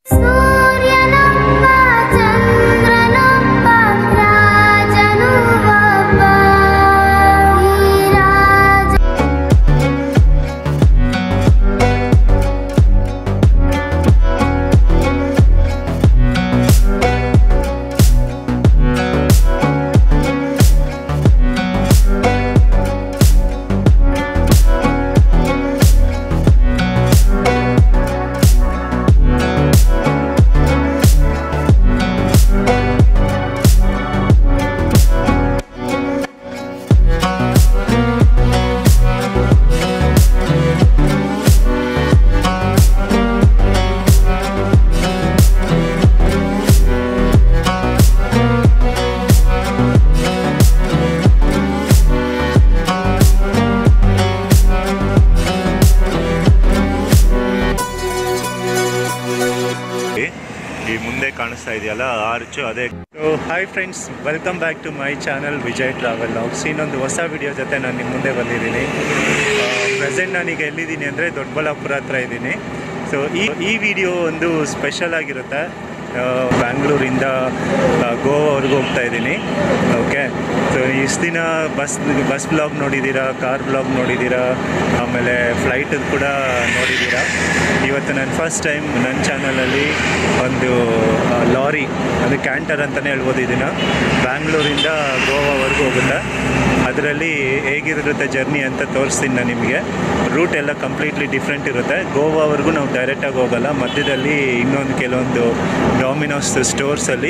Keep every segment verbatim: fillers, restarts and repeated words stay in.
ಕಾಣಿಸ್ತಾ ಇದೆಯಲ್ಲ ಆರ್ಚು ಅದೇ. So hi friends, welcome back to my channel Vijay travel vlogs. ಇನ್ನೊಂದು ಹೊಸ ವಿಡಿಯೋ ಜೊತೆ ನಾನು ನಿಮ್ಮ ಮುಂದೆ ಬಂದಿದ್ದೀನಿ. ಪ್ರೆಸೆಂಟ್ ನಾನೀಗ ಎಲ್ಲಿದ್ದೀನಿ ಅಂದರೆ ದೊಡ್ಡಬಳ್ಳಾಪುರ ಹತ್ರ ಇದ್ದೀನಿ. ಸೊ ಈ ಈ ವಿಡಿಯೋ ಒಂದು ಸ್ಪೆಷಲ್ ಆಗಿರುತ್ತೆ. ಬ್ಯಾಂಗ್ಳೂರಿಂದ ಗೋವಾವರೆಗೂ ಹೋಗ್ತಾ ಇದ್ದೀನಿ. ಓಕೆ, ಸೊ ಇಷ್ಟು ದಿನ ಬಸ್ ಬಸ್ ಬ್ಲಾಗ್ ನೋಡಿದ್ದೀರಾ, ಕಾರ್ ಬ್ಲಾಗ್ ನೋಡಿದ್ದೀರಾ, ಆಮೇಲೆ ಫ್ಲೈಟದ್ದು ಕೂಡ ನೋಡಿದ್ದೀರಾ. ಇವತ್ತು ನಾನು ಫಸ್ಟ್ ಟೈಮ್ ನನ್ನ ಚಾನಲಲ್ಲಿ ಒಂದು ಲಾರಿ, ಅದು ಕ್ಯಾಂಟರ್ ಅಂತಲೇ ಹೇಳ್ಬೋದು, ಇದನ್ನು ಬ್ಯಾಂಗ್ಳೂರಿಂದ ಗೋವಾವರೆಗೂ ಹೋಗುತ್ತೆ. ಅದರಲ್ಲಿ ಹೇಗಿರುತ್ತೆ ಜರ್ನಿ ಅಂತ ತೋರಿಸ್ತೀನಿ ನಾನು ನಿಮಗೆ. ರೂಟ್ ಎಲ್ಲ ಕಂಪ್ಲೀಟ್ಲಿ ಡಿಫ್ರೆಂಟ್ ಇರುತ್ತೆ. ಗೋವಾವರೆಗೂ ನಾವು ಡೈರೆಕ್ಟಾಗಿ ಹೋಗೋಲ್ಲ, ಮಧ್ಯದಲ್ಲಿ ಇನ್ನೊಂದು ಕೆಲವೊಂದು ಡಾಮಿನೋಸ್ ಸ್ಟೋರ್ಸಲ್ಲಿ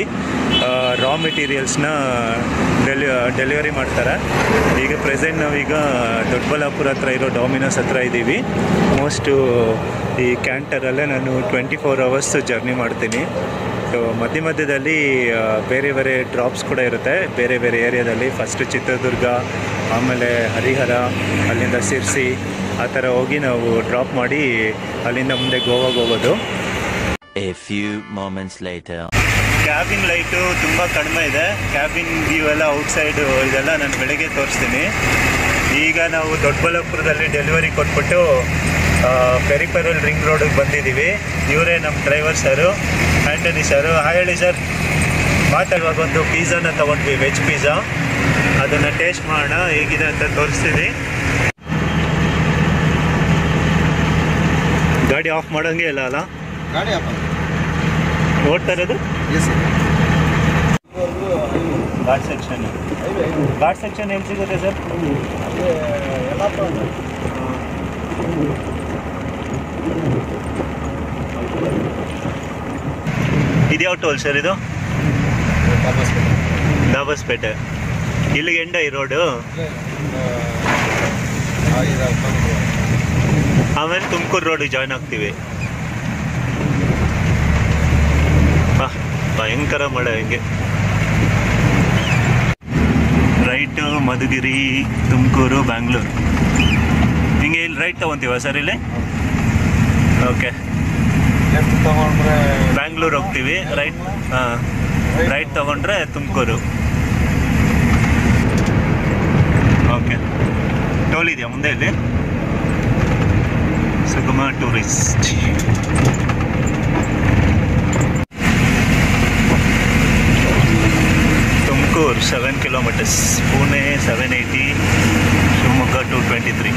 ರಾ ಮೆಟೀರಿಯಲ್ಸ್ನ ಡೆಲಿ ಡೆಲಿವರಿ ಮಾಡ್ತಾರೆ. ಈಗ ಪ್ರೆಸೆಂಟ್ ನಾವೀಗ ದೊಡ್ಡಬಳ್ಳಾಪುರ ಹತ್ರ ಇರೋ ಡಾಮಿನೋಸ್ ಹತ್ರ ಇದ್ದೀವಿ. ಮೋಸ್ಟು ಈ ಕ್ಯಾಂಟರಲ್ಲೇ ನಾನು ಟ್ವೆಂಟಿ ಫೋರ್ ಅವರ್ಸ್ ಜರ್ನಿ ಮಾಡ್ತೀನಿ. ಸೊ ಮಧ್ಯ ಮಧ್ಯದಲ್ಲಿ ಬೇರೆ ಬೇರೆ ಡ್ರಾಪ್ಸ್ ಕೂಡ ಇರುತ್ತೆ ಬೇರೆ ಬೇರೆ ಏರಿಯಾದಲ್ಲಿ. ಫಸ್ಟ್ ಚಿತ್ರದುರ್ಗ, ಆಮೇಲೆ ಹರಿಹರ, ಅಲ್ಲಿಂದ ಸಿರ್ಸಿ, ಆ ಥರ ಹೋಗಿ ನಾವು ಡ್ರಾಪ್ ಮಾಡಿ ಅಲ್ಲಿಂದ ಮುಂದೆ ಗೋವಾಗೆ ಹೋಗೋದು. A few moments later. Cabin light ತುಂಬ ಕಡಿಮೆ ಇದೆ. ಕ್ಯಾಬಿನ್ ವ್ಯೂ ಎಲ್ಲ ಔಟ್ಸೈಡು ಇದೆಲ್ಲ ನಾನು ಬೆಳಗ್ಗೆ ತೋರಿಸ್ತೀನಿ. ಈಗ ನಾವು ದೊಡ್ಡಬಳ್ಳಾಪುರದಲ್ಲಿ ಡೆಲಿವರಿ ಕೊಟ್ಬಿಟ್ಟು ಪೆರಿಫೆರಲ್ ರಿಂಗ್ ರೋಡಿಗೆ ಬಂದಿದ್ದೀವಿ. ಇವರೇ ನಮ್ಮ driver sir, Antony sir. Hi ಹೇಳಿ ಸರ್. ಮಾತಾಡುವಾಗ ಒಂದು ಪಿಜ್ಜಾನ ತೊಗೊಂಡ್ವಿ, ವೆಜ್ ಪಿಜ್ಜಾ. ಅದನ್ನು ಟೇಸ್ಟ್ ಮಾಡೋಣ ಹೇಗಿದೆ ಅಂತ ತೋರಿಸ್ತೀನಿ. ಗಾಡಿ ಆಫ್ ಮಾಡೋಂಗೆ ಇಲ್ಲ ಅಲ್ಲ? ಗಾಡಿ ಆಫ್ ಓಡ್ತಾ ಇರೋದು ಘಾಟ್ ಸೆಕ್ಷನ್. ಘಾಟ್ ಸೆಕ್ಷನ್ ಎಲ್ಲಿ ಸಿಗುತ್ತೆ ಸರ್? ಇದ್ಯಾವ ಟೋಲ್ ಸರ್ ಇದು? ದಾಬಸ್ಪೇಟೆ. ಇಲ್ಲಿಗೆ ಎಂಡ ಈ ರೋಡು, ಆಮೇಲೆ ತುಮಕೂರು ರೋಡಿಗೆ ಜಾಯ್ನ್ ಆಗ್ತೀವಿ. ಭಯಂಕರ ಮಳೆ ಹಿಂಗೆ. ರೈಟು ಮಧುಗಿರಿ, ತುಮಕೂರು, ಬ್ಯಾಂಗ್ಳೂರು, ಹಿಂಗೆ ಇಲ್ಲಿ ರೈಟ್ ತೊಗೊತೀವ ಸರ್ ಇಲ್ಲಿ? ಓಕೆ, ಬ್ಯಾಂಗ್ಳೂರು ಹೋಗ್ತೀವಿ. ರೈಟ್, ಹಾಂ, ರೈಟ್ ತೊಗೊಂಡ್ರೆ ತುಮಕೂರು. ಓಕೆ, ಟೋಲ್ ಇದೆಯಾ ಮುಂದೆ ಇಲ್ಲಿ? Sugama tourist. Tumakuru seven kilometers, Pune seven eighty, Shivamogga two twenty three.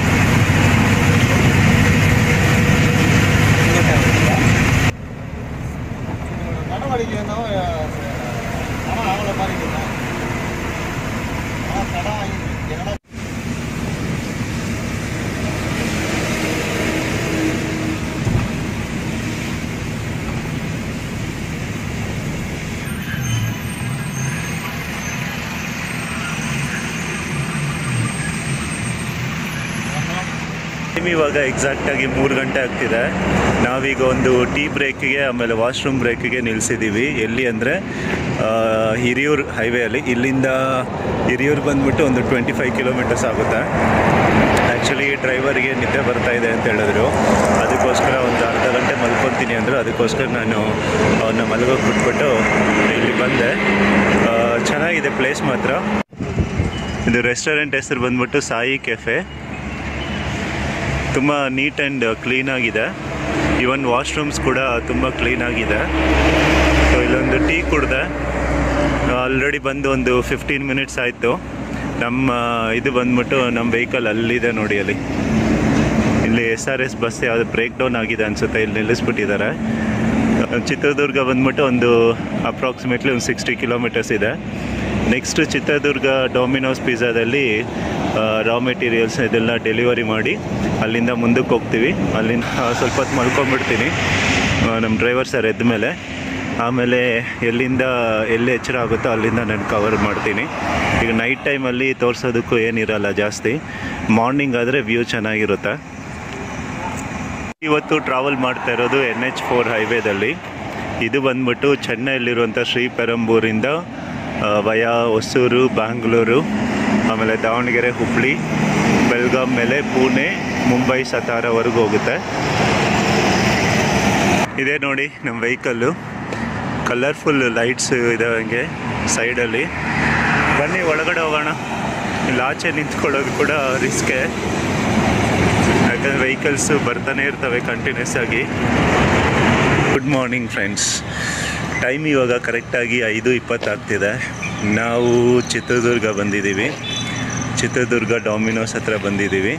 ಇವಾಗ ಎಕ್ಸಾಕ್ಟಾಗಿ ಮೂರು ಗಂಟೆ ಆಗ್ತಿದೆ. ನಾವೀಗ ಒಂದು ಟೀ ಬ್ರೇಕಿಗೆ ಆಮೇಲೆ ವಾಶ್ರೂಮ್ ಬ್ರೇಕಿಗೆ ನಿಲ್ಲಿಸಿದ್ದೀವಿ. ಎಲ್ಲಿ ಅಂದರೆ ಹಿರಿಯೂರು ಹೈವೇಯಲ್ಲಿ. ಇಲ್ಲಿಂದ ಹಿರಿಯೂರು ಬಂದುಬಿಟ್ಟು ಒಂದು ಟ್ವೆಂಟಿ ಫೈವ್ ಕಿಲೋಮೀಟರ್ಸ್ ಆಗುತ್ತೆ. ಆ್ಯಕ್ಚುಲಿ ಡ್ರೈವರಿಗೆ ನಿದ್ದೆ ಬರ್ತಾ ಇದೆ ಅಂತ ಹೇಳಿದ್ರು, ಅದಕ್ಕೋಸ್ಕರ ಒಂದು ಅರ್ಧ ಗಂಟೆ ಮಲ್ಕೊತೀನಿ ಅಂದರು. ಅದಕ್ಕೋಸ್ಕರ ನಾನು ಅವನ್ನ ಮಲಗೋಗಿ ಬಿಟ್ಬಿಟ್ಟು ಇಲ್ಲಿ ಬಂದೆ. ಚೆನ್ನಾಗಿದೆ ಪ್ಲೇಸ್ ಮಾತ್ರ. ಇದು ರೆಸ್ಟೋರೆಂಟ್ ಹೆಸರು ಬಂದ್ಬಿಟ್ಟು ಸಾಯಿ ಕೆಫೆ. ತುಂಬ ನೀಟ್ ಆ್ಯಂಡ್ ಕ್ಲೀನಾಗಿದೆ. ಇವನ್ ವಾಶ್ರೂಮ್ಸ್ ಕೂಡ ತುಂಬ ಕ್ಲೀನಾಗಿದೆ. ಸೊ ಇಲ್ಲೊಂದು ಟೀ ಕುಡ್ದೆ. ಆಲ್ರೆಡಿ ಬಂದು ಒಂದು ಫಿಫ್ಟೀನ್ ಮಿನಿಟ್ಸ್ ಆಯಿತು. ನಮ್ಮ ಇದು ಬಂದ್ಬಿಟ್ಟು ನಮ್ಮ ವೆಹಿಕಲ್ ಅಲ್ಲಿದೆ ನೋಡಿ, ಅಲ್ಲಿ ಇಲ್ಲಿ ಎಸ್ ಆರ್ ಎಸ್ ಬಸ್ ಯಾವುದು ಬ್ರೇಕ್ ಡೌನ್ ಆಗಿದೆ ಅನಿಸುತ್ತೆ, ಇಲ್ಲಿ ನಿಲ್ಲಿಸ್ಬಿಟ್ಟಿದ್ದಾರೆ. ಚಿತ್ರದುರ್ಗ ಬಂದ್ಬಿಟ್ಟು ಒಂದು ಅಪ್ರಾಕ್ಸಿಮೇಟ್ಲಿ ಒಂದು ಸಿಕ್ಸ್ಟಿ ಕಿಲೋಮೀಟರ್ಸ್ ಇದೆ. ನೆಕ್ಸ್ಟ್ ಚಿತ್ರದುರ್ಗ ಡೊಮಿನೋಸ್ ಪಿಜ್ಜಾದಲ್ಲಿ ರಾ ಮೆಟೀರಿಯಲ್ಸ್ ಇದೆಲ್ಲ ಡೆಲಿವರಿ ಮಾಡಿ ಅಲ್ಲಿಂದ ಮುಂದಕ್ಕೆ ಹೋಗ್ತೀವಿ. ಅಲ್ಲಿಂದ ಸ್ವಲ್ಪ ಹೊತ್ತು ಮಲ್ಕೊಂಡ್ಬಿಡ್ತೀನಿ ನಮ್ಮ ಡ್ರೈವರ್ ಸರ್ ಎದ್ದ ಮೇಲೆ. ಆಮೇಲೆ ಎಲ್ಲಿಂದ ಎಲ್ಲಿ ಎಚ್ಚರ ಆಗುತ್ತೋ ಅಲ್ಲಿಂದ ನಾನು ಕವರ್ ಮಾಡ್ತೀನಿ. ಈಗ ನೈಟ್ ಟೈಮಲ್ಲಿ ತೋರಿಸೋದಕ್ಕೂ ಏನಿರಲ್ಲ ಜಾಸ್ತಿ, ಮಾರ್ನಿಂಗ್ ಆದರೆ ವ್ಯೂ ಚೆನ್ನಾಗಿರುತ್ತೆ. ಇವತ್ತು ಟ್ರಾವೆಲ್ ಮಾಡ್ತಾ ಇರೋದು ಎನ್ ಎಚ್ ಫೋರ್ ಹೈವೇದಲ್ಲಿ. ಇದು ಬಂದ್ಬಿಟ್ಟು ಚೆನ್ನೈಯಲ್ಲಿರುವಂಥ ಶ್ರೀಪೆರಂಬೂರಿಂದ ವಯಾ ಹೊಸೂರು, ಬ್ಯಾಂಗ್ಳೂರು, ಆಮೇಲೆ ದಾವಣಗೆರೆ, ಹುಬ್ಳಿ, ಬೆಳಗಾಂ ಮೇಲೆ ಪುಣೆ, ಮುಂಬೈ, ಸತಾರವರೆಗೂ ಹೋಗುತ್ತೆ. ಇದೇ ನೋಡಿ ನಮ್ಮ ವೆಹಿಕಲ್ಲು, ಕಲರ್ಫುಲ್ ಲೈಟ್ಸ್ ಇದಾವಂಗೆ ಸೈಡಲ್ಲಿ. ಬನ್ನಿ ಒಳಗಡೆ ಹೋಗೋಣ. ಇಲ್ಲಿ ಆಚೆ ನಿಂತ್ಕೊಳ್ಳೋದು ಕೂಡ ರಿಸ್ಕೆ, ಯಾಕಂದರೆ ವೆಹಿಕಲ್ಸು ಬರ್ತಾನೆ ಇರ್ತವೆ ಕಂಟಿನ್ಯೂಸ್ ಆಗಿ. Good morning friends. ಟೈಮ್ ಇವಾಗ ಕರೆಕ್ಟಾಗಿ ಐದು ಇಪ್ಪತ್ತಾಗ್ತಿದೆ. ನಾವು ಚಿತ್ರದುರ್ಗ ಬಂದಿದ್ದೀವಿ. ಚಿತ್ರದುರ್ಗ ಡಾಮಿನೋಸ್ ಹತ್ರ ಬಂದಿದ್ದೀವಿ.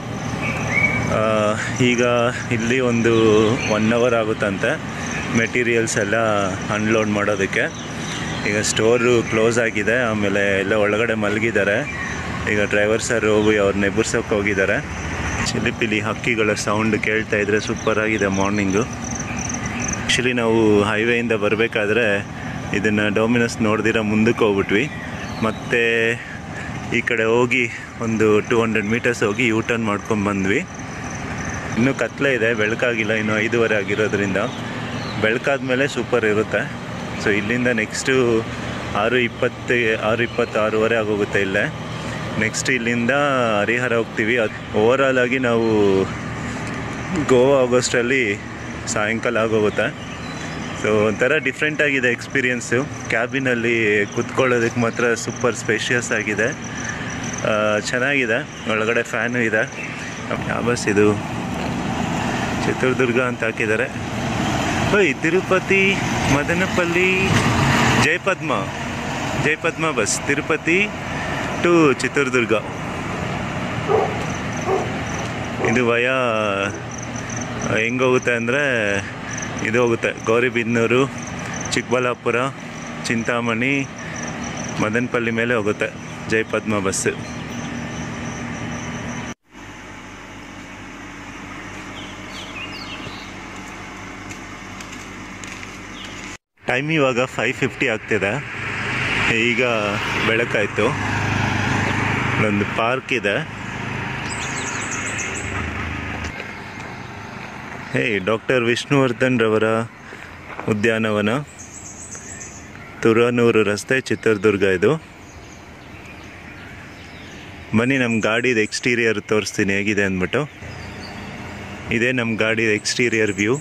ಈಗ ಇಲ್ಲಿ ಒಂದು ಒನ್ ಅವರ್ ಆಗುತ್ತಂತೆ ಮೆಟೀರಿಯಲ್ಸ್ ಎಲ್ಲ ಅನ್ಲೋಡ್ ಮಾಡೋದಕ್ಕೆ. ಈಗ ಸ್ಟೋರು ಕ್ಲೋಸ್ ಆಗಿದೆ, ಆಮೇಲೆ ಎಲ್ಲ ಒಳಗಡೆ ಮಲಗಿದ್ದಾರೆ. ಈಗ ಡ್ರೈವರ್ ಸರ್ ಹೋಗಿ ಅವ್ರನ್ನ ಎಬ್ಬರ್ಸೋಕೆ ಹೋಗಿದ್ದಾರೆ. ಚಿಲಿಪಿಲಿ ಹಕ್ಕಿಗಳ ಸೌಂಡ್ ಕೇಳ್ತಾ ಇದ್ರೆ ಸೂಪರಾಗಿದೆ ಮಾರ್ನಿಂಗು. ಆ್ಯಕ್ಚುಲಿ ನಾವು ಹೈವೇಯಿಂದ ಬರಬೇಕಾದ್ರೆ ಇದನ್ನು ಡೊಮಿನೋಸ್ ನೋಡ್ದಿರ ಮುಂದಕ್ಕೆ ಹೋಗ್ಬಿಟ್ವಿ. ಮತ್ತು ಈ ಕಡೆ ಹೋಗಿ ಒಂದು ಟೂ ಹಂಡ್ರೆಡ್ ಮೀಟರ್ಸ್ ಹೋಗಿ ಯೂ ಟರ್ನ್ ಮಾಡ್ಕೊಂಡು ಬಂದ್ವಿ. ಇನ್ನೂ ಕತ್ಲೆ ಇದೆ, ಬೆಳಕಾಗಿಲ್ಲ, ಇನ್ನು ಐದೂವರೆ ಆಗಿರೋದ್ರಿಂದ. ಬೆಳಕಾದ ಮೇಲೆ ಸೂಪರ್ ಇರುತ್ತೆ. ಸೊ ಇಲ್ಲಿಂದ ನೆಕ್ಸ್ಟು ಆರು ಇಪ್ಪತ್ತು ಆರು ಇಪ್ಪತ್ತಾರೂವರೆ ಆಗೋಗುತ್ತೆ ಇಲ್ಲೇ. ನೆಕ್ಸ್ಟ್ ಇಲ್ಲಿಂದ ಹರಿಹರ ಹೋಗ್ತೀವಿ. ಅದು ಓವರಾಲ್ ಆಗಿ ನಾವು ಗೋವಾ ಆಗೋಷ್ಟರಲ್ಲಿ ಸಾಯಂಕಾಲ ಆಗೋಗುತ್ತೆ. ಸೊ ಒಂಥರ ಡಿಫ್ರೆಂಟ್ ಆಗಿದೆ ಎಕ್ಸ್ಪೀರಿಯೆನ್ಸು. ಕ್ಯಾಬಿನಲ್ಲಿ ಕುತ್ಕೊಳ್ಳೋದಕ್ಕೆ ಮಾತ್ರ ಸೂಪರ್ ಸ್ಪೇಷಿಯಸ್ ಆಗಿದೆ, ಚೆನ್ನಾಗಿದೆ. ಒಳಗಡೆ ಫ್ಯಾನು ಇದೆ. ಯಾವ ಬಸ್ ಇದು? ಚಿತ್ರದುರ್ಗ ಅಂತ ಹಾಕಿದ್ದಾರೆ. ಓಯ್, ತಿರುಪತಿ, ಮದನಪಲ್ಲಿ, ಜಯಪದ್ಮ ಜಯಪದ್ಮ ಬಸ್, ತಿರುಪತಿ ಟು ಚಿತ್ರದುರ್ಗ. ಇದು ವಯಾ ಹೆಂಗೆ ಹೋಗುತ್ತೆ ಅಂದರೆ ಇದು ಹೋಗುತ್ತೆ ಗೌರಿಬಿದನೂರು, ಚಿಕ್ಕಬಳ್ಳಾಪುರ, ಚಿಂತಾಮಣಿ, ಮದನಪಲ್ಲಿ ಮೇಲೆ ಹೋಗುತ್ತೆ ಜಯಪದ್ಮ ಬಸ್ಸು. ಟೈಮ್ ಇವಾಗ ಫೈವ್ ಫಿಫ್ಟಿ ಆಗ್ತಿದೆ. ಈಗ ಬೆಳಕಾಯಿತು. ಒಂದು ಪಾರ್ಕ್ ಇದೆ. ಹೇ, ಡಾಕ್ಟರ್ ವಿಷ್ಣುವರ್ಧನ್ ರವರ ಉದ್ಯಾನವನ, ತುರನೂರು ರಸ್ತೆ, ಚಿತ್ರದುರ್ಗ. ಇದು ಬನ್ನಿ ನಮ್ಮ ಗಾಡಿದು ಎಕ್ಸ್ಟೀರಿಯರ್ ತೋರಿಸ್ತೀನಿ ಹೇಗಿದೆ ಅಂದ್ಬಿಟ್ಟು. ಇದೇ ನಮ್ಮ ಗಾಡಿದು ಎಕ್ಸ್ಟೀರಿಯರ್ ವ್ಯೂ.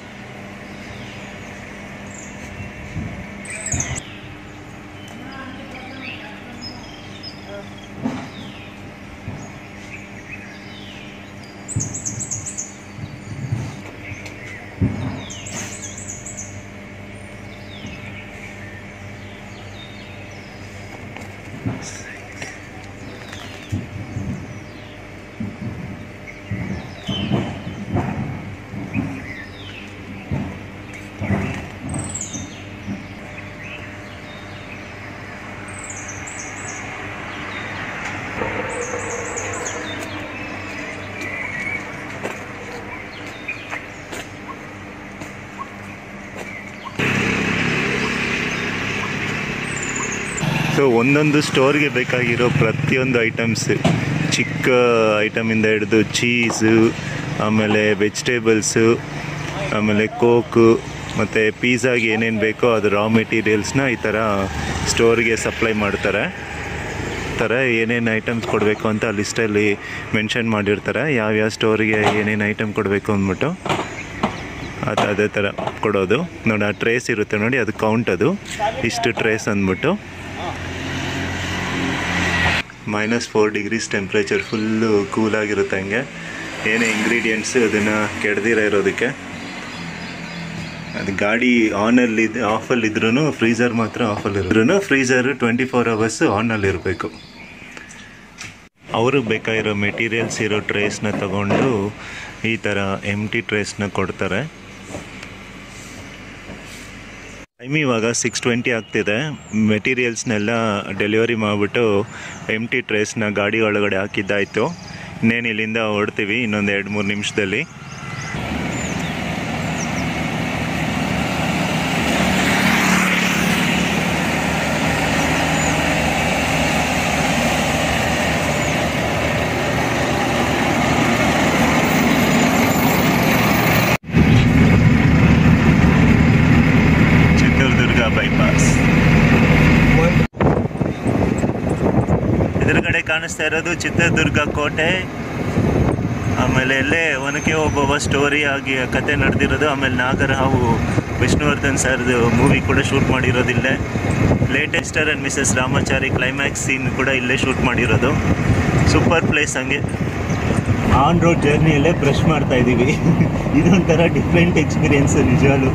ಸೊ ಒಂದೊಂದು ಸ್ಟೋರ್ಗೆ ಬೇಕಾಗಿರೋ ಪ್ರತಿಯೊಂದು ಐಟಮ್ಸ್, ಚಿಕ್ಕ ಐಟಮಿಂದ ಹಿಡಿದು ಚೀಸು, ಆಮೇಲೆ ವೆಜಿಟೇಬಲ್ಸು, ಆಮೇಲೆ ಕೋಕು, ಮತ್ತು ಪಿಜ್ಜಾಗೆ ಏನೇನು ಬೇಕೋ ಅದು ರಾ ಮೆಟೀರಿಯಲ್ಸ್ನ ಈ ಥರ ಸ್ಟೋರ್ಗೆ ಸಪ್ಲೈ ಮಾಡ್ತಾರೆ. ಥರ ಏನೇನು ಐಟಮ್ಸ್ ಕೊಡಬೇಕು ಅಂತ ಲಿಸ್ಟಲ್ಲಿ ಮೆನ್ಷನ್ ಮಾಡಿರ್ತಾರೆ, ಯಾವ್ಯಾವ ಸ್ಟೋರಿಗೆ ಏನೇನು ಐಟಮ್ ಕೊಡಬೇಕು ಅಂದ್ಬಿಟ್ಟು. ಅದು ಅದೇ ಥರ ಕೊಡೋದು ನೋಡಿ. ಆ ಟ್ರೇಸ್ ಇರುತ್ತೆ ನೋಡಿ, ಅದು ಕೌಂಟ್, ಅದು ಇಷ್ಟು ಟ್ರೇಸ್ ಅಂದ್ಬಿಟ್ಟು. Minus four degrees temperature, full ಕೂಲಾಗಿರುತ್ತೆ. ಹಂಗೆ ಏನೇ ಇಂಗ್ರೀಡಿಯೆಂಟ್ಸು ಅದನ್ನು ಕೆಡ್ದಿರ ಇರೋದಕ್ಕೆ. ಅದು ಗಾಡಿ ಆನಲ್ಲಿ ಆಫಲ್ಲಿ ಇದ್ರೂ ಫ್ರೀಝರ್ ಮಾತ್ರ ಆಫಲ್ಲಿ ಇದ್ರೂ ಫ್ರೀಝರ್ ಟ್ವೆಂಟಿ ಫೋರ್ ಅವರ್ಸ್ ಆನಲ್ಲಿ ಇರಬೇಕು. ಅವ್ರಿಗೆ ಬೇಕಾಗಿರೋ ಮೆಟೀರಿಯಲ್ಸ್ ಇರೋ ಟ್ರೇಸ್ನ ತಗೊಂಡು ಈ ಥರ ಎಮ್ ಟಿ ಟ್ರೇಸ್ನ ಕೊಡ್ತಾರೆ. ಟೈಮ್ ಇವಾಗ ಸಿಕ್ಸ್ ಟ್ವೆಂಟಿ ಆಗ್ತಿದೆ. ಮೆಟೀರಿಯಲ್ಸ್ನೆಲ್ಲ ಡೆಲಿವರಿ ಮಾಡಿಬಿಟ್ಟು ಎಮ್ ಟಿ ಟ್ರೇಸ್ನ ಗಾಡಿ ಒಳಗಡೆ ಹಾಕಿದ್ದಾಯಿತು. ಇನ್ನೇನು ಇಲ್ಲಿಂದ ಹೊರಡ್ತೀವಿ ಇನ್ನೊಂದು ಎರಡು ಮೂರು ನಿಮಿಷದಲ್ಲಿ. ಬೈಪಾಸ್ ಎದುರುಗಡೆ ಕಾಣಿಸ್ತಾ ಇರೋದು ಚಿತ್ರದುರ್ಗ ಕೋಟೆ. ಆಮೇಲೆ ಎಲ್ಲೇ ಒನಕೆ ಓಬವ್ವ ಸ್ಟೋರಿ ಆಗಿ ಕತೆ ನಡೆದಿರೋದು. ಆಮೇಲೆ ನಾಗರಹಾವು ವಿಷ್ಣುವರ್ಧನ್ ಸರ್ದು ಮೂವಿ ಕೂಡ ಶೂಟ್ ಮಾಡಿರೋದಿಲ್ಲೇ. ಲೇಟೆಸ್ಟರ್ and Mrs Ramachari climax scene ಕೂಡ ಇಲ್ಲೇ ಶೂಟ್ ಮಾಡಿರೋದು. Super place. ಹಂಗೆ ಆನ್ ರೋಡ್ ಜರ್ನಿಯಲ್ಲೇ ಬ್ರಷ್ ಮಾಡ್ತಾ ಇದ್ದೀವಿ. ಇದೊಂಥರ ಡಿಫ್ರೆಂಟ್ ಎಕ್ಸ್ಪೀರಿಯನ್ಸ್ ನಿಜವಾಗ್ಲೂ.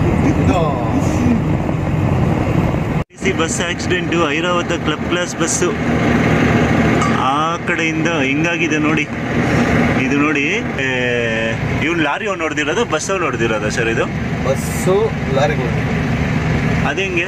Bus accident Airavata club class bus ಆ ಕಡೆಯಿಂದ ಹಿಂಗಾಗಿದೆ ನೋಡಿ. ಇದು ನೋಡಿ ಇವ್ನು ಲಾರಿ ಅವ್ನು ಹೊಡೆದಿರೋದು ಬಸ್ಸು ಹೊಡೆದಿರೋದು ಸರ್. ಇದು ಬಸ್ಸು ಲಾರಿ ಅದೇ ಹೆಂಗೆ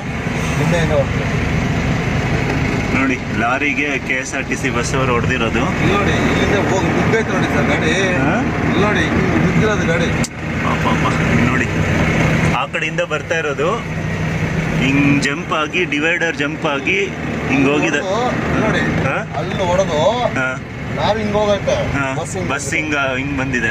ನೋಡಿ. ಲಾರಿಗೆ K S R T C bus ಅವರು ಹೊಡೆದಿರೋದು ನೋಡಿ. ಇಲ್ಲಿಂದ ಹೋಗಿ ನುಗ್ಗೈತೆ ನೋಡಿ ಸರ್ ಗಾಡಿ. ನೋಡಿ ನುಗ್ಗಿರೋದು ಗಾಡಿ ಪಾಪ ನೋಡಿ. ಆ ಕಡೆಯಿಂದ ಬರ್ತಾ ಇರೋದು ಹಿಂಗ್ ಜಂಪ್ ಆಗಿ ಡಿವೈಡರ್ ಜಂಪ್ ಆಗಿ ಹಿಂಗ್ ಹೋಗಿದೆ ನೋಡಿ. ಅಲ್ಲಿ ಹೊಡೆದು ನಾವ್ ಹಿಂಗ್ ಹೋಗೈತೆ ಬಸ್ ಹಿಂಗ ಹಿಂಗ್ ಬಂದಿದೆ.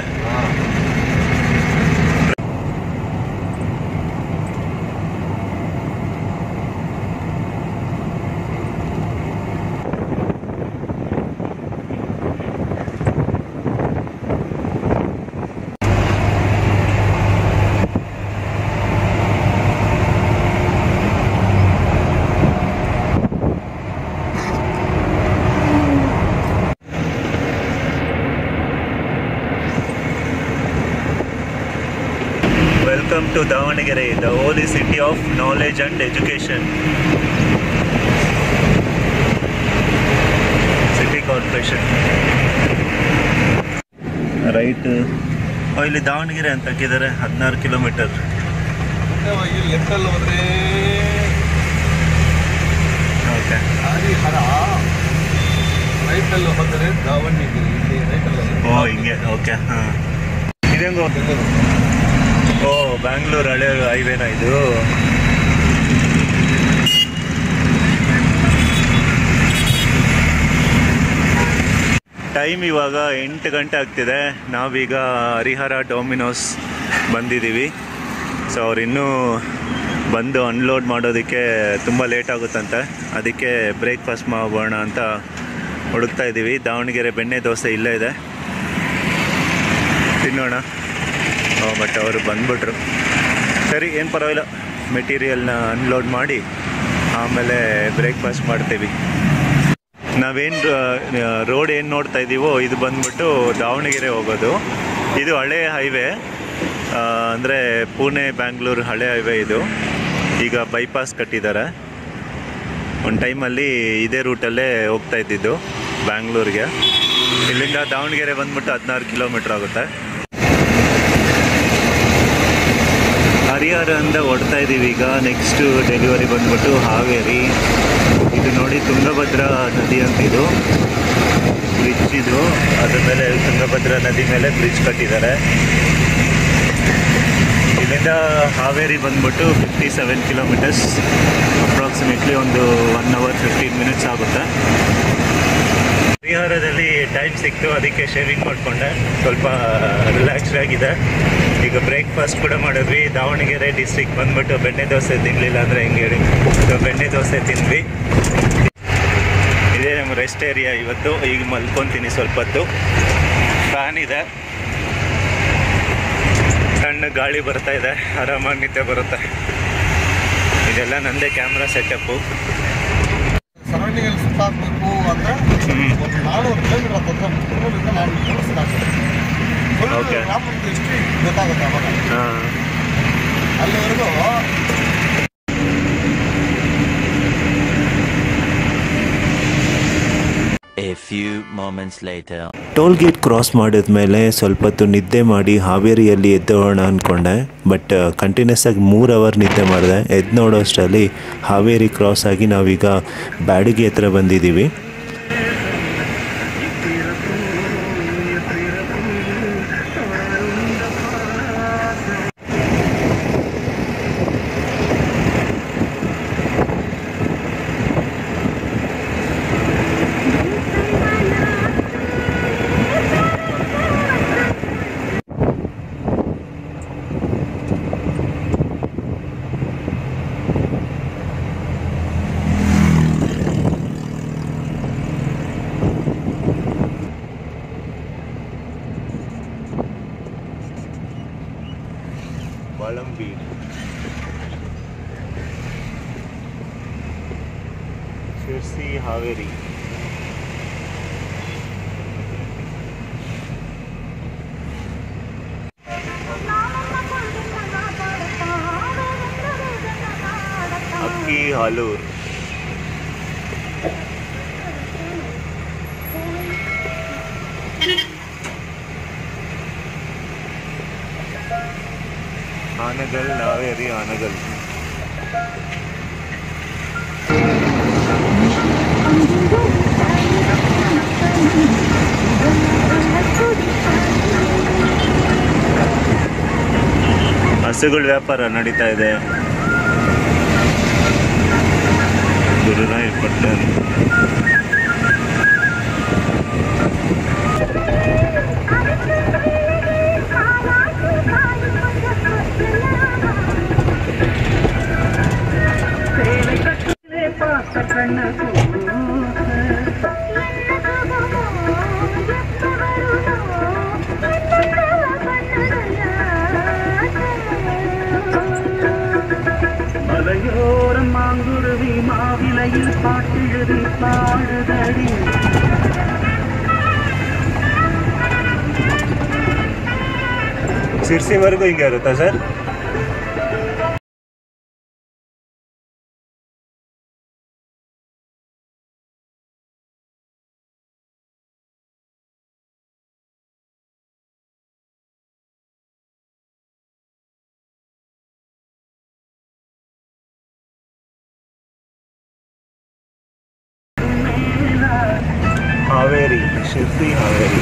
Welcome to Davanagere, the holy city of knowledge and education. City Corporation. Right. Oh, ಇಲ್ಲಿ ದಾವಣಗೆರೆ ಅಂತ ಹಾಕಿದ್ದಾರೆ. ಹದಿನಾರು ಕಿಲೋಮೀಟರ್. ಲೆಫ್ಟಲ್ಲಿ ಹೋದ್ರೆ ಓಕೆ. ಹರಿಹರ, ರೈಟಲ್ಲಿ ಹೋದರೆ ದಾವಣಗೆರೆ. ಇಲ್ಲಿ ರೈಟಲ್ಲಿ. ಓ ಹಿಂಗೆ. ಓಕೆ. ಹಾಂ. ಇದೆಂಗೋ ಓ ಬ್ಯಾಂಗ್ಳೂರು ಹಳೆ ಹೈವೇನಾ ಇದು? ಟೈಮ್ ಇವಾಗ ಎಂಟು ಗಂಟೆ ಆಗ್ತಿದೆ. ನಾವೀಗ ಹರಿಹರ ಡೊಮಿನೋಸ್ ಬಂದಿದ್ದೀವಿ. ಸೊ ಅವ್ರು ಇನ್ನೂ ಬಂದು ಅನ್ಲೋಡ್ ಮಾಡೋದಕ್ಕೆ ತುಂಬ ಲೇಟ್ ಆಗುತ್ತಂತೆ. ಅದಕ್ಕೆ ಬ್ರೇಕ್ಫಾಸ್ಟ್ ಮಾಡೋಣ ಅಂತ ಹುಡುಕ್ತಾ ಇದ್ದೀವಿ. ದಾವಣಗೆರೆ ಬೆಣ್ಣೆ ದೋಸೆ ಇಲ್ಲೇ ಇದೆ, ತಿನ್ನೋಣ. ಬಟ್ ಅವರು ಬಂದ್ಬಿಟ್ರು. ಸರಿ, ಏನು ಪರವಾಗಿಲ್ಲ. ಮೆಟೀರಿಯಲ್ನ ಅನ್ಲೋಡ್ ಮಾಡಿ ಆಮೇಲೆ ಬ್ರೇಕ್ಫಾಸ್ಟ್ ಮಾಡ್ತೀವಿ. ನಾವೇನು ರೋಡ್ ಏನು ನೋಡ್ತಾ ಇದ್ದೀವೋ ಇದು ಬಂದ್ಬಿಟ್ಟು ದಾವಣಗೆರೆ ಹೋಗೋದು. ಇದು ಹಳೆ ಹೈವೇ, ಅಂದರೆ ಪುಣೆ ಬ್ಯಾಂಗ್ಳೂರು ಹಳೆ ಹೈವೇ ಇದು. ಈಗ ಬೈಪಾಸ್ ಕಟ್ಟಿದ್ದಾರೆ. ಒಂದು ಟೈಮಲ್ಲಿ ಇದೇ ರೂಟಲ್ಲೇ ಹೋಗ್ತಾ ಇದ್ದಿದ್ದು ಬ್ಯಾಂಗ್ಳೂರಿಗೆ. ಇಲ್ಲಿಂದ ದಾವಣಗೆರೆ ಬಂದ್ಬಿಟ್ಟು ಹದಿನಾರು ಕಿಲೋಮೀಟ್ರ್ ಆಗುತ್ತೆ. ಹರಿಹರದಿಂದ ಹೊಡ್ತಾ ಇದ್ದೀವಿ ಈಗ. ನೆಕ್ಸ್ಟು ಡೆಲಿವರಿ ಬಂದ್ಬಿಟ್ಟು ಹಾವೇರಿ. ಇದು ನೋಡಿ ತುಂಗಭದ್ರಾ ನದಿ ಅಂತಿದು ಬ್ರಿಡ್ಜ್. ಇದು ಅದ್ರ ಮೇಲೆ ತುಂಗಭದ್ರಾ ನದಿ ಮೇಲೆ ಬ್ರಿಡ್ಜ್ ಕಟ್ಟಿದ್ದಾರೆ. ಇಲ್ಲಿಂದ ಹಾವೇರಿ ಬಂದ್ಬಿಟ್ಟು ಫಿಫ್ಟಿ ಸೆವೆನ್ ಕಿಲೋಮೀಟರ್ಸ್, ಅಪ್ರಾಕ್ಸಿಮೇಟ್ಲಿ ಒಂದು ಒನ್ ಅವರ್ ಫಿಫ್ಟೀನ್ ಮಿನಿಟ್ಸ್ ಆಗುತ್ತೆ. ಹರಿಹರದಲ್ಲಿ ಟೈಮ್ ಸಿಕ್ತು, ಅದಕ್ಕೆ ಶೇವಿಂಗ್ ಮಾಡಿಕೊಂಡೆ. ಸ್ವಲ್ಪ ರಿಲ್ಯಾಕ್ಸ್ಡ್ ಆಗಿದೆ. ಈಗ ಬ್ರೇಕ್ಫಾಸ್ಟ್ ಕೂಡ ಮಾಡಿದ್ವಿ. ದಾವಣಗೆರೆ ಡಿಸ್ಟ್ರಿಕ್ಟ್ ಬಂದ್ಬಿಟ್ಟು ಬೆಣ್ಣೆ ದೋಸೆ ತಿನ್ನಲಿಲ್ಲ ಅಂದರೆ ಹೆಂಗೆ ಹೇಳಿ. ಬೆಣ್ಣೆ ದೋಸೆ ತಿಂದ್ವಿ. ಇದೇ ನಮ್ಮ ರೆಸ್ಟ್ ಏರಿಯಾ ಇವತ್ತು. ಈಗ ಮಲ್ಕೊತೀನಿ ಸ್ವಲ್ಪ ಹೊತ್ತು. ಫ್ಯಾನ್ ಇದೆ, ಸಣ್ಣ ಗಾಳಿ ಬರ್ತಾ ಇದೆ, ಆರಾಮಾಗಿ ನಿದ್ದೆ ಬರುತ್ತೆ. ಇದೆಲ್ಲ ನಂದೇ ಕ್ಯಾಮ್ರಾ ಸೆಟಪ್ಪು. ಸರೌಂಡಿಂಗಲ್ಲಿ ಸುತ್ತಾಕಬೇಕು ಅಂದರೆ ಒಂದು ನಾನ್ನೂರು ಕಿಲೋಮೀಟರ್ ಹತ್ತಿರ ಮುನ್ನೂರಿಂದ ನಾನ್ನೂರು ಕಿಲೋಮೀಟರ್ ಸುತ್ತಾಕ್ಬೇಕು. ಓಕೆ. ಹಿಸ್ಟ್ರಿ ಗೊತ್ತಾಗುತ್ತೆ ಅವಾಗ. ಹಾಂ, ಅಲ್ಲಿವರೆಗೂ A few moments later. Toll gate cross ಮಾಡಿದ್ಮೇಲೆ ಸ್ವಲ್ಪ ಹೊತ್ತು ನಿದ್ದೆ ಮಾಡಿ ಹಾವೇರಿಯಲ್ಲಿ ಎದ್ದೋಣ ಅಂದ್ಕೊಂಡೆ. ಬಟ್ ಕಂಟಿನ್ಯೂಸ್ ಆಗಿ ಮೂರು ಅವರ್ ನಿದ್ದೆ ಮಾಡಿದೆ. ಎದ್ದು ನೋಡೋಷ್ಟರಲ್ಲಿ ಹಾವೇರಿ ಕ್ರಾಸ್ ಆಗಿ ನಾವೀಗ ಬ್ಯಾಡಗಿ ಹತ್ರ ಬಂದಿದ್ದೀವಿ. Balambir, Shirsi, Haveri. Akki, Halur. Anagal, Haveri Anagal. ಹಸುಗಳ ವ್ಯಾಪಾರ ನಡೀತಾ ಇದೆ. ಗುರುರಾಯಪಟ್ಟಣ. மலையோரம் மாங்குருவி மாவிலையில் பாட்டெழுதி பாடுதடி. ಶಿರ್ಸಿವರೆಗೂ ಹಿಂಗೆ ಇರುತ್ತಾ ಸರ್? ಹಾವೇರಿ, ಶಿರ್ಸಿ ಹಾವೇರಿ.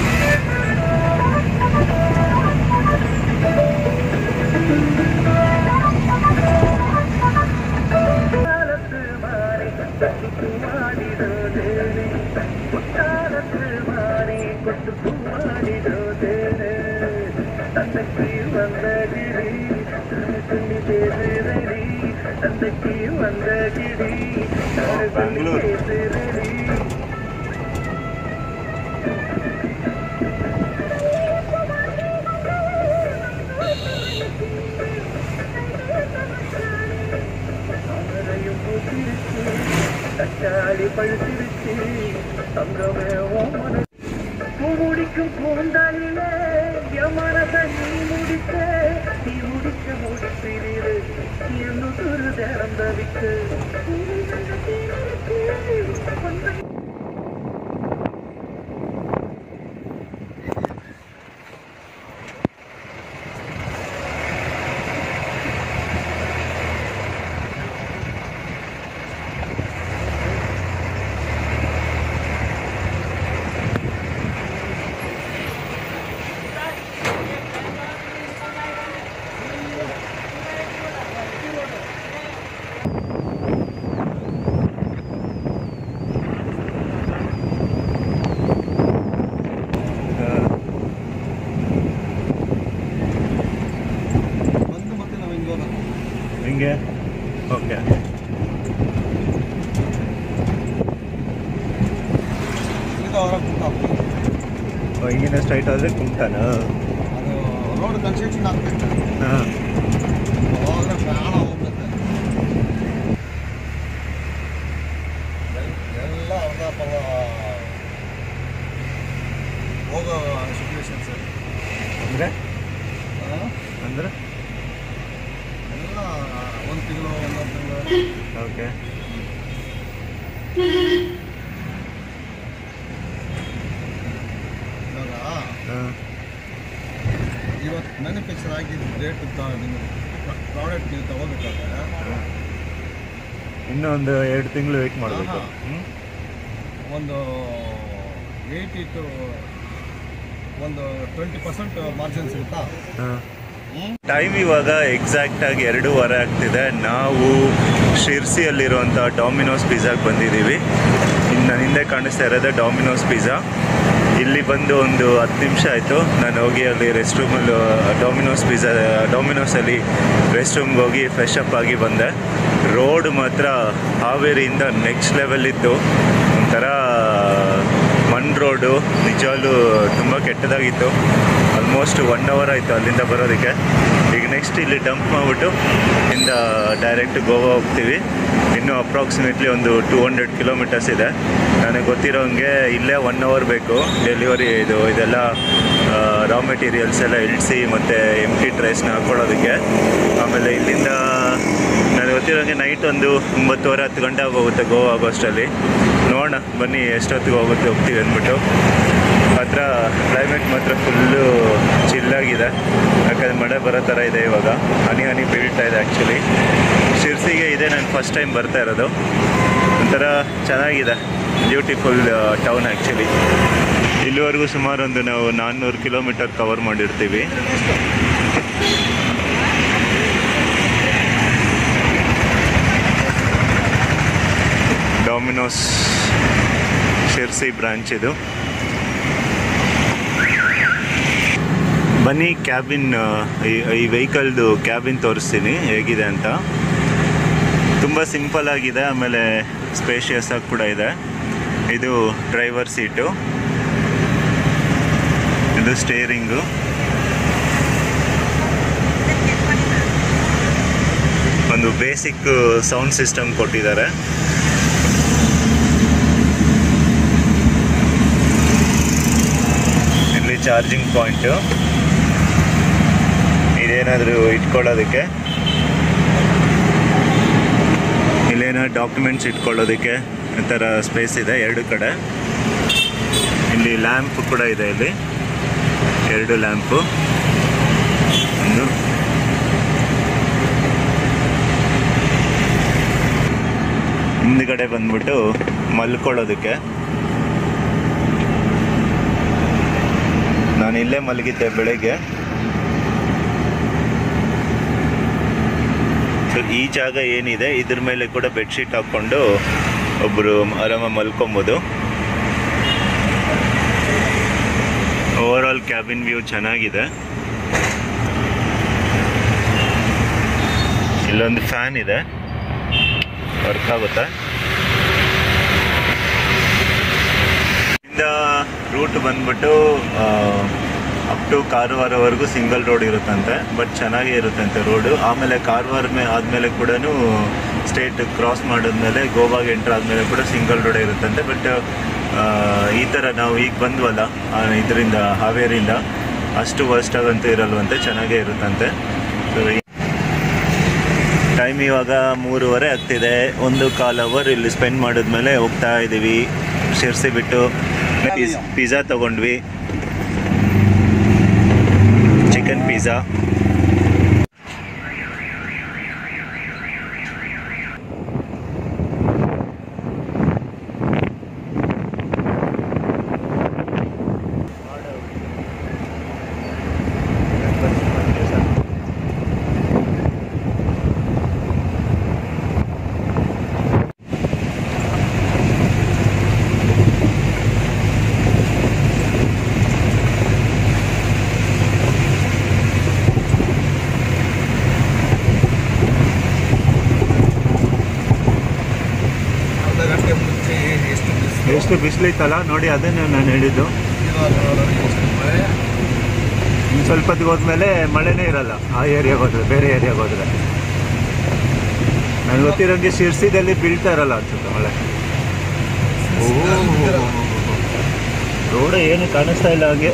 ಬೆಂಗಳೂರು. தக்காளி பழுத்திருச்சு தங்கமே ஓமன முடிக்கும் பூந்தாலிலே யமனத நீ முடிக்க நீ முடிக்க முடிப்பிரு என்ன துரு திறந்தவிக்கு. ಹಿಂಗೆ ಓಕೆ. ಹಿಂಗಿನ ಸ್ಟ್ರೈಟ್ ಆದರೆ ಕುಂಟಾನ ಅದು ರೋಡ್ ಕನ್ಸ್ಟ್ರಕ್ಷನ್ ಆಗ್ತೈತೆ. ಹಾಂ, ಹೋದ್ರೆ ಪ್ರಾಣ ಹೋಗ್ತೈತೆ. ಎಲ್ಲ ಅರ್ಧ ಪರ್ವ ಹೋಗೋ ಸಿಚುವೇಶನ್ ಸರ್. ಅಂದರೆ ಅಂದರೆ ಎಲ್ಲ ಒಂದು ತಿಂಗಳು ಒಂದೊಂದು ತಿಂಗಳು. ಓಕೆ. ಇವಾಗ ಹಾಂ ಇವತ್ತು ಮ್ಯಾನುಫ್ಯಾಕ್ಚರ್ ಆಗಿದ್ದ ರೇಟ್ ನಿಮಗೆ ಪ್ರಾಡಕ್ಟ್ ನೀವು ತಗೋಬೇಕಾದ್ರೆ ಇನ್ನೂ ಒಂದು ಎರಡು ತಿಂಗಳು ವೆಯ್ಟ್ ಮಾಡಬೇಕು. ಒಂದು ಏಯ್ಟಿ ಟು ಒಂದು ಟ್ವೆಂಟಿ ಪರ್ಸೆಂಟ್ ಮಾರ್ಜಿನ್ ಸಿಗುತ್ತಾ? ಟೈಮ್ ಇವಾಗ ಎಕ್ಸಾಕ್ಟ್ ಆಗಿ ಎರಡೂವರೆ ಆಗ್ತಿದೆ. ನಾವು ಶಿರ್ಸಿಯಲ್ಲಿರುವಂಥ ಡಾಮಿನೋಸ್ ಪಿಜ್ಜಾಗೆ ಬಂದಿದ್ದೀವಿ. ಇನ್ನು ಹಿಂದೆ ಕಾಣಿಸ್ತಾ ಇರೋದು ಡಾಮಿನೋಸ್ ಪಿಜ್ಜಾ. ಇಲ್ಲಿ ಬಂದು ಒಂದು ಹತ್ತು ನಿಮಿಷ ಆಯಿತು. ನಾನು ಹೋಗಿ ಅಲ್ಲಿ ರೆಸ್ಟ್ ರೂಮಲ್ಲಿ ಡಾಮಿನೋಸ್ ಪಿಜ್ಜಾ ಡಾಮಿನೋಸಲ್ಲಿ ರೆಸ್ಟ್ ರೂಮ್ಗೆ ಹೋಗಿ ಫ್ರೆಶ್ ಅಪ್ ಆಗಿ ಬಂದೆ. ರೋಡ್ ಮಾತ್ರ ಹಾವೇರಿಯಿಂದ ನೆಕ್ಸ್ಟ್ ಲೆವೆಲಿತ್ತು. ಒಂಥರ ಮಣ್ ರೋಡು, ನಿಜವಾಗ್ಲೂ ತುಂಬ ಕೆಟ್ಟದಾಗಿತ್ತು. ಆಲ್ಮೋಸ್ಟ್ ಒನ್ ಅವರ್ ಆಯಿತು ಅಲ್ಲಿಂದ ಬರೋದಕ್ಕೆ. ಈಗ ನೆಕ್ಸ್ಟ್ ಇಲ್ಲಿ ಡಂಪ್ ಮಾಡಿಬಿಟ್ಟು ಇಂದ ಡೈರೆಕ್ಟ್ ಗೋವಾ ಹೋಗ್ತೀವಿ. ಇನ್ನೂ ಅಪ್ರಾಕ್ಸಿಮೇಟ್ಲಿ ಒಂದು ಟೂ ಹಂಡ್ರೆಡ್ ಕಿಲೋಮೀಟರ್ಸ್ ಇದೆ. ನನಗೆ ಗೊತ್ತಿರೋಂಗೆ ಇಲ್ಲೇ ಒನ್ ಅವರ್ ಬೇಕು ಡೆಲಿವರಿ ಇದು ಇದೆಲ್ಲ ರಾ ಮೆಟೀರಿಯಲ್ಸ್ ಎಲ್ಲ ಇಳಿಸಿ ಮತ್ತು ಎಂಟಿ ಟ್ರೇಸ್ನ ಹಾಕ್ಕೊಳ್ಳೋದಕ್ಕೆ. ಆಮೇಲೆ ಇಲ್ಲಿಂದ ನನಗೆ ಗೊತ್ತಿರೋಂಗೆ ನೈಟ್ ಒಂದು ಒಂಬತ್ತುವರೆ ಹತ್ತು ಗಂಟೆ ಆಗೋಗುತ್ತೆ ಗೋವಾ ಆಗೋಷ್ಟರಲ್ಲಿ. ನೋಡೋಣ ಬನ್ನಿ ಎಷ್ಟೊತ್ತಿಗೆ ಹೋಗುತ್ತೆ ಹೋಗ್ತೀವಿ ಅಂದ್ಬಿಟ್ಟು. ಮಾತ್ರ ಕ್ಲೈಮೇಟ್ ಮಾತ್ರ ಫುಲ್ಲು ಚಿಲ್ಲಾಗಿದೆ. ಯಾಕಂದರೆ ಮಳೆ ಬರೋ ಥರ ಇದೆ ಇವಾಗ. ಹನಿ ಹನಿ ಬೀಳ್ತಾ ಇದೆ. ಆ್ಯಕ್ಚುಲಿ ಶಿರ್ಸಿಗೆ ಇದೆ ನಾನು ಫಸ್ಟ್ ಟೈಮ್ ಬರ್ತಾ ಇರೋದು. ಒಂಥರ ಚೆನ್ನಾಗಿದೆ, ಬ್ಯೂಟಿಫುಲ್ ಟೌನ್ ಆ್ಯಕ್ಚುಲಿ. ಇಲ್ಲಿವರೆಗೂ ಸುಮಾರು ಒಂದು ನಾವು ನಾನ್ನೂರು ಕಿಲೋಮೀಟರ್ ಕವರ್ ಮಾಡಿರ್ತೀವಿ. ಡಾಮಿನೋಸ್ ಶಿರ್ಸಿ ಬ್ರಾಂಚ್ ಇದು. ಬನ್ನಿ ಕ್ಯಾಬಿನ್ ಈ ವೆಹಿಕಲ್ದು ಕ್ಯಾಬಿನ್ ತೋರಿಸ್ತೀನಿ ಹೇಗಿದೆ ಅಂತ. ತುಂಬ ಸಿಂಪಲ್ ಆಗಿದೆ, ಆಮೇಲೆ ಸ್ಪೇಷಿಯಸ್ ಆಗಿ ಕೂಡ ಇದೆ. ಇದು ಡ್ರೈವರ್ ಸೀಟು, ಇದು ಸ್ಟೇರಿಂಗು, ಒಂದು ಬೇಸಿಕ್ ಸೌಂಡ್ ಸಿಸ್ಟಮ್ ಕೊಟ್ಟಿದ್ದಾರೆ. ಇಲ್ಲಿ ಚಾರ್ಜಿಂಗ್ ಪಾಯಿಂಟು, ಇದೇನಾದರೂ ಇಟ್ಕೊಳ್ಳೋದಕ್ಕೆ, ಇಲ್ಲೇನಾದ್ರು ಡಾಕ್ಯುಮೆಂಟ್ಸ್ ಇಟ್ಕೊಳ್ಳೋದಕ್ಕೆ ಈ ಥರ ಸ್ಪೇಸ್ ಇದೆ ಎರಡು ಕಡೆ. ಇಲ್ಲಿ ಲ್ಯಾಂಪ್ ಕೂಡ ಇದೆ, ಇಲ್ಲಿ ಎರಡು ಲ್ಯಾಂಪು. ಒಂದು ಹಿಂದ್ಗಡೆ ಬಂದ್ಬಿಟ್ಟು ಮಲ್ಕೊಳ್ಳೋದಕ್ಕೆ. ನಾನು ಇಲ್ಲೇ ಮಲಗಿದ್ದೆ ಬೆಳಗ್ಗೆ. ಸೊ ಈ ಜಾಗ ಏನಿದೆ ಇದ್ರ ಮೇಲೆ ಕೂಡ ಬೆಡ್ಶೀಟ್ ಹಾಕ್ಕೊಂಡು ಒಬ್ಬರು ಆರಾಮಾಗಿ ಮಲ್ಕೊಬೋದು. ಓವರ್ ಆಲ್ ಕ್ಯಾಬಿನ್ ವ್ಯೂ ಚೆನ್ನಾಗಿದೆ. ಇಲ್ಲೊಂದು ಫ್ಯಾನ್ ಇದೆ, ವರ್ಕ್ ಆಗುತ್ತೆ. ಇಂದ ರೂಟ್ ಬಂದ್ಬಿಟ್ಟು ಅಪ್ ಟು ಕಾರವಾರವರೆಗೂ ಸಿಂಗಲ್ ರೋಡ್ ಇರುತ್ತಂತೆ, ಬಟ್ ಚೆನ್ನಾಗೇ ಇರುತ್ತಂತೆ ರೋಡು. ಆಮೇಲೆ ಕಾರವಾರ ಮೇ ಆದಮೇಲೆ ಕೂಡ ಸ್ಟೇಟ್ ಕ್ರಾಸ್ ಮಾಡಿದ್ಮೇಲೆ ಗೋವಾಗೆ ಎಂಟ್ರ್ ಆದಮೇಲೆ ಕೂಡ ಸಿಂಗಲ್ ರೋಡೇ ಇರುತ್ತಂತೆ. ಬಟ್ ಈ ಥರ ನಾವು ಈಗ ಬಂದ್ವಲ್ಲ ಇದರಿಂದ ಹಾವೇರಿಯಿಂದ ಅಷ್ಟು ವರ್ಸ್ಟಾಗಂತೂ ಇರಲ್ವಂತೆ, ಚೆನ್ನಾಗೇ ಇರುತ್ತಂತೆ. ಸೊ ಟೈಮ್ ಇವಾಗ ಮೂರುವರೆ ಆಗ್ತಿದೆ. ಒಂದು ಕಾಲ್ ಅವರ್ ಇಲ್ಲಿ ಸ್ಪೆಂಡ್ ಮಾಡಿದ್ಮೇಲೆ ಹೋಗ್ತಾ ಇದ್ದೀವಿ ಶಿರ್ಸಿ ಬಿಟ್ಟು. ಪಿಜ್ಜಾ ತೊಗೊಂಡ್ವಿ, ಚಿಕನ್ ಪಿಜ್ಜಾ. ಎಷ್ಟು ಬಿಸಿಲಿತ್ತಲ್ಲ ನೋಡಿ, ಅದನ್ನು ನಾನು ಹೇಳಿದ್ದು. ಇನ್ನು ಸ್ವಲ್ಪ ಹೊತ್ತಿಗೆ ಹೋದ್ಮೇಲೆ ಮಳೆನೇ ಇರಲ್ಲ ಆ ಏರಿಯಾಗೆ ಹೋದ್ರೆ, ಬೇರೆ ಏರಿಯಾಗೆ ಹೋದ್ರೆ. ನನಗೆ ಗೊತ್ತಿರೋಂಗೆ ಶಿರ್ಸಿದಲ್ಲಿ ಬೀಳ್ತಾ ಇರಲ್ಲ ಅನ್ಸುತ್ತೆ ಮಳೆ. ಓ ರೋಡ್ ಏನು ಕಾಣಿಸ್ತಾ ಇಲ್ಲ ಹಂಗೆ.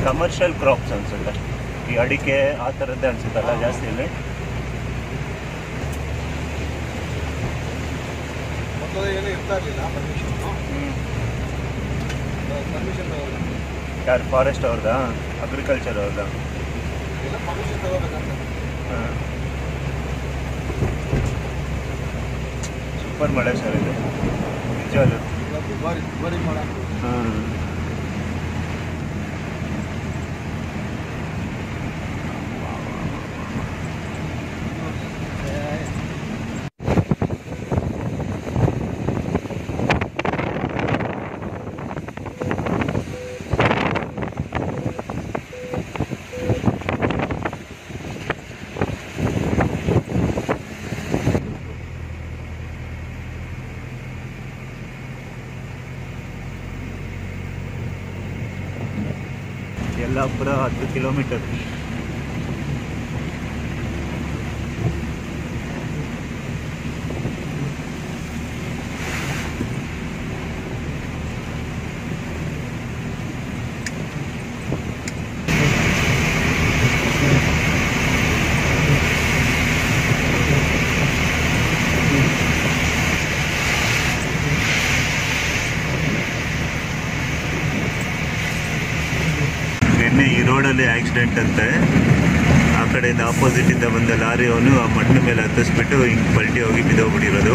ಕಮರ್ಷಿಯಲ್ ಕ್ರಾಪ್ಸ್ ಅನಿಸುತ್ತೆ, ಈ ಅಡಿಕೆ ಆ ಥರದ್ದೇ ಅನಿಸುತ್ತಲ್ಲ ಜಾಸ್ತಿ ಇಲ್ಲಿ. ಮೊದಲು ಏನೂ ಇರ್ತಾ ಇರಲಿಲ್ಲ ಪರ್ಮಿಷನ್ ಪರ್ಮಿಷನ್ ಯಾರು ಫಾರೆಸ್ಟ್ ಅವ್ರದ್ದಾ ಅಗ್ರಿಕಲ್ಚರ್ ಅವ್ರದ್ದಾ? ಇಲ್ಲ, ಪರ್ಮಿಷನ್ ತಗೋಬೇಕಂತ. ಹಾಂ, ಸೂಪರ್ ಮಳೆ ಸರ್ ಇದು ನಿಜವಾಗ್ಲೂ. ಬಾರಿ ಬಾರಿ ಮಾಡ. ಹಾಂ, ಯಲ್ಲಾಪುರ ಹತ್ತು ಕಿಲೋಮೀಟರ್. ನಿನ್ನೆ ಈ ರೋಡಲ್ಲಿ ಆಕ್ಸಿಡೆಂಟ್ ಅಂತೆ, ಆ ಕಡೆಯಿಂದ ಆಪೋಸಿಟಿಂದ ಬಂದ ಲಾರಿ ಅವನು ಆ ಮಣ್ಣು ಮೇಲೆ ಹತ್ತಿಸ್ಬಿಟ್ಟು ಹಿಂಗೆ ಪಲ್ಟಿ ಹೋಗಿ ಬಿದ್ದೋಗ್ಬಿಟ್ಟಿರೋದು.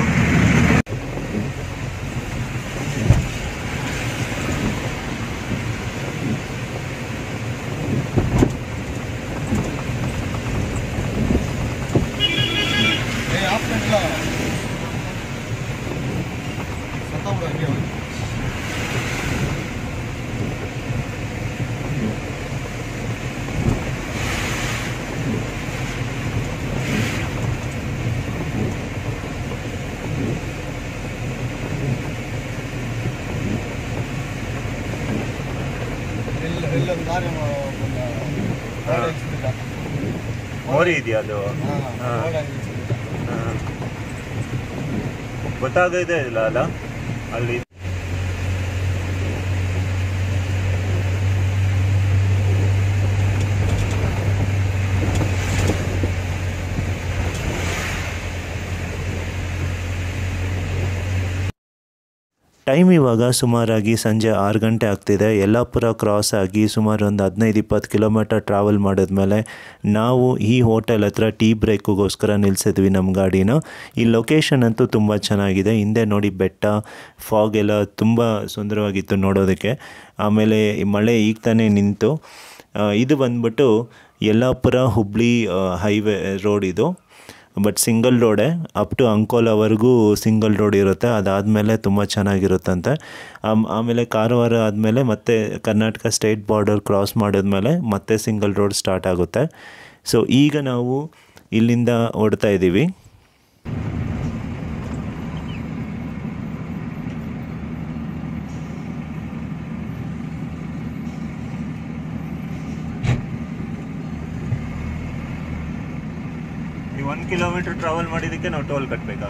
ಮೋರಿ ಇದೆಯಾ ಅದು? ಗೊತ್ತಾಗದೇ ಇಲ್ಲ ಅಲ್ಲ ಅಲ್ಲಿ. ಟೈಮ್ ಇವಾಗ ಸುಮಾರಾಗಿ ಸಂಜೆ ಆರು ಗಂಟೆ ಆಗ್ತಿದೆ. ಯಲ್ಲಾಪುರ ಕ್ರಾಸ್ ಆಗಿ ಸುಮಾರು ಒಂದು ಹದಿನೈದು ಇಪ್ಪತ್ತು ಕಿಲೋಮೀಟರ್ ಟ್ರಾವೆಲ್ ಮಾಡಿದ್ಮೇಲೆ ನಾವು ಈ ಹೋಟೆಲ್ ಹತ್ರ ಟೀ ಬ್ರೇಕ್ಗೋಸ್ಕರ ನಿಲ್ಲಿಸಿದ್ವಿ ನಮ್ಮ ಗಾಡಿನ. ಈ ಲೊಕೇಶನ್ ಅಂತೂ ತುಂಬ ಚೆನ್ನಾಗಿದೆ. ಹಿಂದೆ ನೋಡಿ ಬೆಟ್ಟ, ಫಾಗ್ ಎಲ್ಲ ತುಂಬ ಸುಂದರವಾಗಿತ್ತು ನೋಡೋದಕ್ಕೆ. ಆಮೇಲೆ ಮಳೆ ಈಗ ತಾನೇ ನಿಂತು. ಇದು ಬಂದ್ಬಿಟ್ಟು ಯಲ್ಲಾಪುರ ಹುಬ್ಳಿ ಹೈವೇ ರೋಡ್ ಇದು, ಬಟ್ ಸಿಂಗಲ್ ರೋಡೇ. ಅಪ್ ಟು ಅಂಕೋಲಾವರೆಗೂ ಸಿಂಗಲ್ ರೋಡ್ ಇರುತ್ತೆ. ಅದಾದಮೇಲೆ ತುಂಬ ಚೆನ್ನಾಗಿರುತ್ತಂತೆ. ಆಮೇಲೆ ಕಾರವಾರ ಆದಮೇಲೆ ಮತ್ತೆ ಕರ್ನಾಟಕ ಸ್ಟೇಟ್ ಬಾರ್ಡರ್ ಕ್ರಾಸ್ ಮಾಡಿದ್ಮೇಲೆ ಮತ್ತೆ ಸಿಂಗಲ್ ರೋಡ್ ಸ್ಟಾರ್ಟ್ ಆಗುತ್ತೆ. ಸೊ ಈಗ ನಾವು ಇಲ್ಲಿಂದ ಹೊರಡ್ತಾ ಇದ್ದೀವಿ. ಒಂದು ಕಿಲೋಮೀಟರ್ ಟ್ರಾವೆಲ್ ಮಾಡಿದ್ದಕ್ಕೆ ನಾವು ಟೋಲ್ ಕಟ್ಟಬೇಕಾ?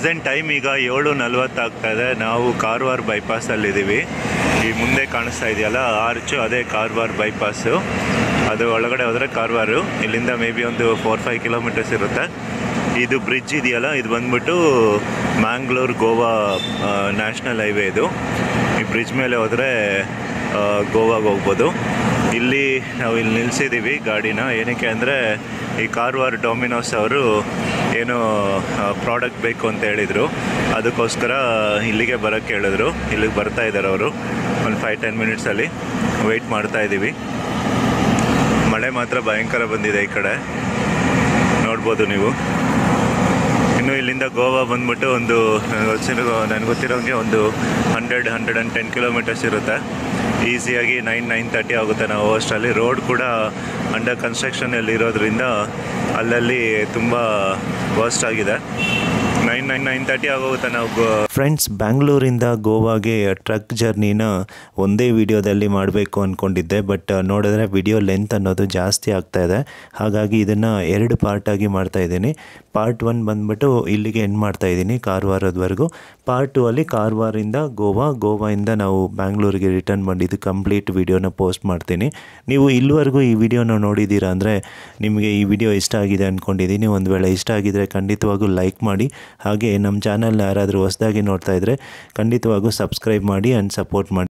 ಪ್ರೆಸೆಂಟ್ ಟೈಮ್ ಈಗ ಏಳು ನಲ್ವತ್ತಾಗ್ತಾ ಇದೆ. ನಾವು ಕಾರವಾರ ಬೈಪಾಸಲ್ಲಿದ್ದೀವಿ. ಈ ಮುಂದೆ ಕಾಣಿಸ್ತಾ ಇದೆಯಲ್ಲ ಆರ್ಚು, ಅದೇ ಕಾರವಾರ ಬೈಪಾಸು. ಅದು ಒಳಗಡೆ ಹೋದರೆ ಕಾರವಾರ. ಇಲ್ಲಿಂದ ಮೇ ಬಿ ಒಂದು ಫೋರ್ ಫೈವ್ ಕಿಲೋಮೀಟರ್ಸ್ ಇರುತ್ತೆ. ಇದು ಬ್ರಿಡ್ಜ್ ಇದೆಯಲ್ಲ, ಇದು ಬಂದ್ಬಿಟ್ಟು ಮ್ಯಾಂಗ್ಳೂರು ಗೋವಾ ನ್ಯಾಷನಲ್ ಹೈವೇ. ಇದು ಈ ಬ್ರಿಡ್ಜ್ ಮೇಲೆ ಹೋದರೆ ಗೋವಾಗೆ ಹೋಗ್ಬೋದು. ಇಲ್ಲಿ ನಾವು ಇಲ್ಲಿ ನಿಲ್ಲಿಸಿದ್ದೀವಿ ಗಾಡಿನ. ಏನಕ್ಕೆ ಅಂದರೆ ಈ ಕಾರವಾರ ಡೊಮಿನೋಸ್ ಅವರು ಏನೋ ಪ್ರಾಡಕ್ಟ್ ಬೇಕು ಅಂತ ಹೇಳಿದರು, ಅದಕ್ಕೋಸ್ಕರ ಇಲ್ಲಿಗೆ ಬರೋಕ್ಕೆ ಹೇಳಿದ್ರು. ಇಲ್ಲಿಗೆ ಬರ್ತಾ ಇದ್ದಾರೆ ಅವರು. ಒಂದು ಫೈವ್ ಟೆನ್ ಮಿನಿಟ್ಸಲ್ಲಿ ವೆಯ್ಟ್ ಮಾಡ್ತಾ ಇದ್ದೀವಿ. ಮಳೆ ಮಾತ್ರ ಭಯಂಕರ ಬಂದಿದೆ ಈ ಕಡೆ, ನೋಡ್ಬೋದು ನೀವು. ಇನ್ನು ಇಲ್ಲಿಂದ ಗೋವಾ ಬಂದ್ಬಿಟ್ಟು ಒಂದು ನನಗೆ ಗೊತ್ತಿರೋಂಗೆ ಒಂದು hundred hundred and ten kilometres ಇರುತ್ತೆ. ಈಸಿಯಾಗಿ ನೈನ್ ನೈನ್ ತರ್ಟಿ ಆಗುತ್ತೆ ನಾವು ಅಷ್ಟರಲ್ಲಿ. ರೋಡ್ ಕೂಡ ಅಂಡರ್ ಕನ್ಸ್ಟ್ರಕ್ಷನಲ್ಲಿ ಇರೋದ್ರಿಂದ ಅಲ್ಲಲ್ಲಿ ತುಂಬ ವರ್ಸ್ಟ್ ಆಗಿದೆ. ನೈನ್ ನೈನ್ ನೈನ್ ತರ್ಟಿ ಆಗೋಗುತ್ತೆ ನಾವು ಗೋ ಫ್ರೆಂಡ್ಸ್, ಬ್ಯಾಂಗ್ಳೂರಿಂದ ಗೋವಾಗೆ ಟ್ರಕ್ ಜರ್ನಿನ ಒಂದೇ ವಿಡಿಯೋದಲ್ಲಿ ಮಾಡಬೇಕು ಅಂದ್ಕೊಂಡಿದ್ದೆ. ಬಟ್ ನೋಡಿದ್ರೆ ವಿಡಿಯೋ ಲೆಂತ್ ಅನ್ನೋದು ಜಾಸ್ತಿ ಆಗ್ತಾಯಿದೆ. ಹಾಗಾಗಿ ಇದನ್ನು ಎರಡು ಪಾರ್ಟಾಗಿ ಮಾಡ್ತಾಯಿದ್ದೀನಿ. ಪಾರ್ಟ್ ಒನ್ ಬಂದುಬಿಟ್ಟು ಇಲ್ಲಿಗೆ ಎಂಡ್ ಮಾಡ್ತಾಯಿದ್ದೀನಿ, ಕಾರವಾರದವರೆಗೂ. ಪಾರ್ಟ್ ಟು ಅಲ್ಲಿ ಕಾರವಾರಿಂದ ಗೋವಾ, ಗೋವಾಯಿಂದ ನಾವು ಬ್ಯಾಂಗ್ಳೂರಿಗೆ ರಿಟರ್ನ್ ಮಾಡಿದ್ದು ಕಂಪ್ಲೀಟ್ ವಿಡಿಯೋನ ಪೋಸ್ಟ್ ಮಾಡ್ತೀನಿ. ನೀವು ಇಲ್ಲಿವರೆಗೂ ಈ ವಿಡಿಯೋನ ನೋಡಿದ್ದೀರಾ ಅಂದರೆ ನಿಮಗೆ ಈ ವಿಡಿಯೋ ಇಷ್ಟ ಆಗಿದೆ ಅಂದ್ಕೊಂಡಿದ್ದೀನಿ. ಒಂದು ವೇಳೆ ಇಷ್ಟ ಆಗಿದರೆ ಖಂಡಿತವಾಗೂ ಲೈಕ್ ಮಾಡಿ. ಹಾಗೆ ನಮ್ಮ ಚಾನಲ್ನ ಯಾರಾದರೂ ಹೊಸದಾಗಿ ನೋಡ್ತಾ ಇದ್ದರೆ ಖಂಡಿತವಾಗೂ ಸಬ್ಸ್ಕ್ರೈಬ್ ಮಾಡಿ ಆ್ಯಂಡ್ ಸಪೋರ್ಟ್ ಮಾಡಿ.